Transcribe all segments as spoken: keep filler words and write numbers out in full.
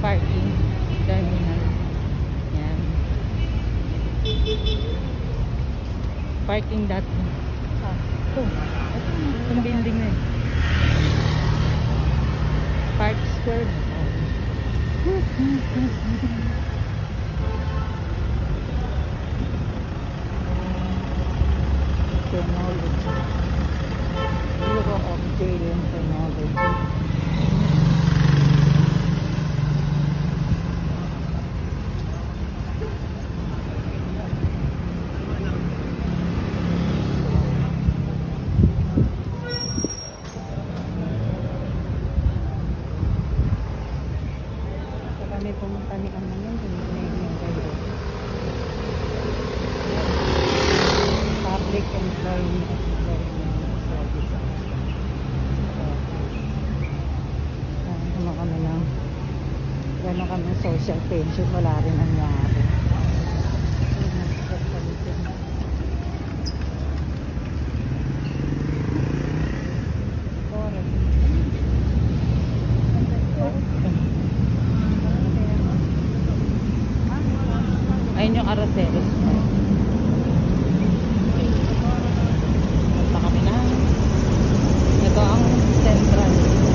parking terminal. Yan. Parking dot. Ah, ito. Itong building na yun. Park Square. Technology. Bureau of Trade and Technology. Kami pumunta ni ano yun, Public Employment Service. Ano kami lang, gano'n kami social pension, wala rin nangyari. Ayun yung Araceres. Punta kami na. Ito ang Central.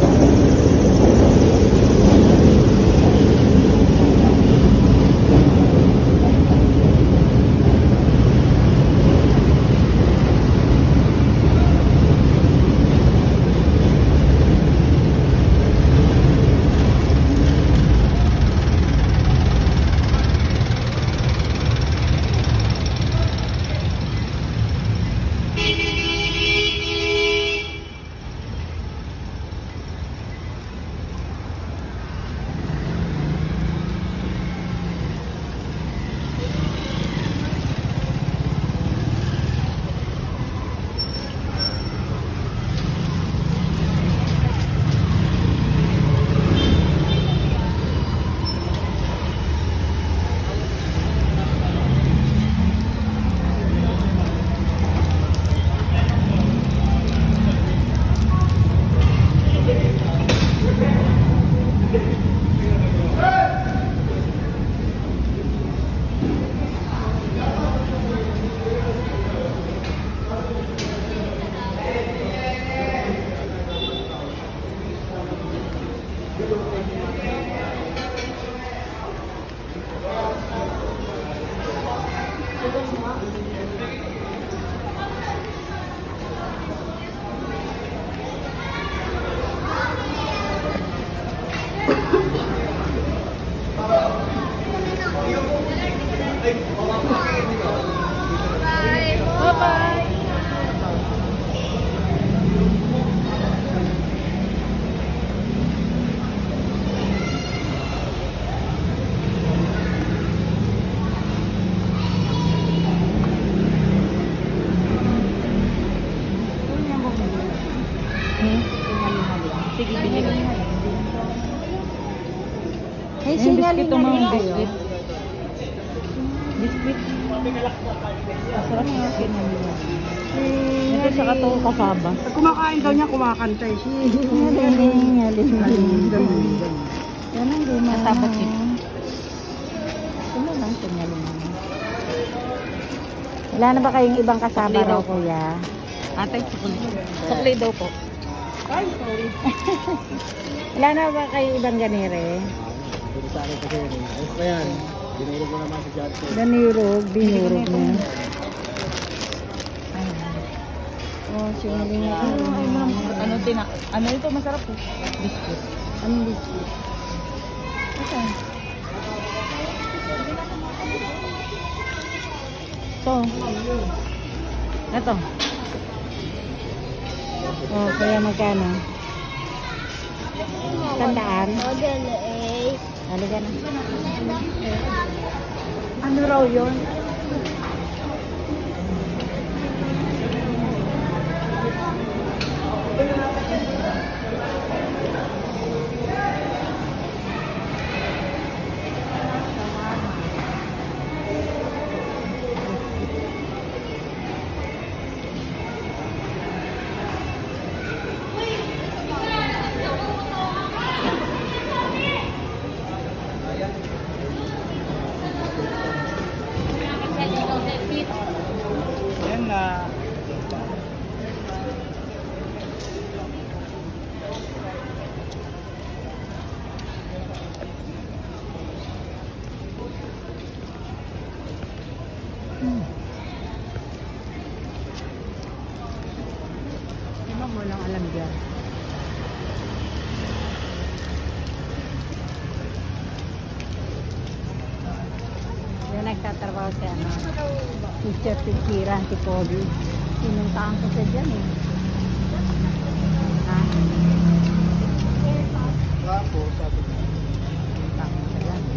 Sige, binigay. Hey, sinali na rin biscuit. Biscuit. Masarap yung sinali na. Ito sa katong kasaba. Pag kumakain daw niya, kumakanta eh. Haling, haling, haling. Yan ang guma. Kasaba chip. Ano lang sinali na. Wala na ba kayong ibang kasaba raw, kuya? Atay, sukli. Sukli daw po. Ay, sorry. Wala na ba kayong ibang ganire? Dito sa akin kasi yun. Ayos pa yan. Binurog mo naman si Johnson. Binurog, binurog na. Oh, sinali na. Ano, tina, ano ito masarap po? Biscuit. Anong biscuit? Okay. Ito. Ito. Oh, kaya magkano? Tandaan. Halika na. Ano raw yun? walang alam dyan. Yan nagtatrabaho si ano, teacher Pikiran, si Pogi. Pinuntahan ko siya dyan eh. Ha? Nga po, sabi ko. Pinuntahan ko siya dyan.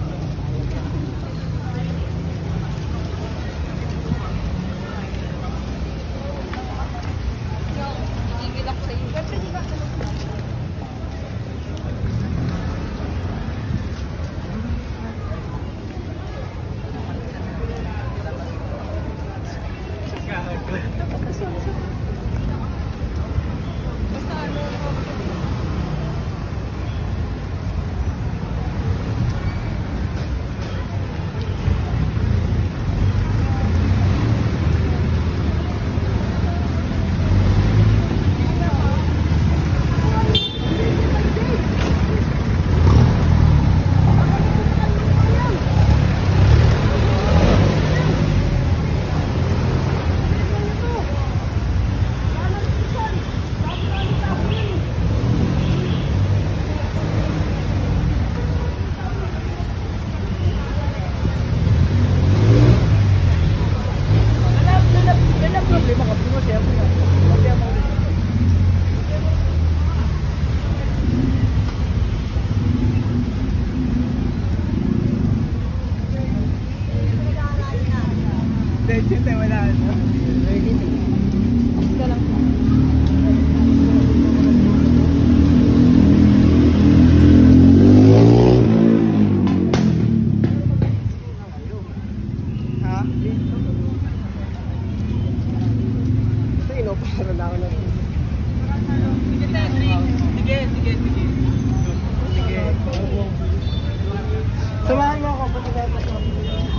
Samahan mo ako, pati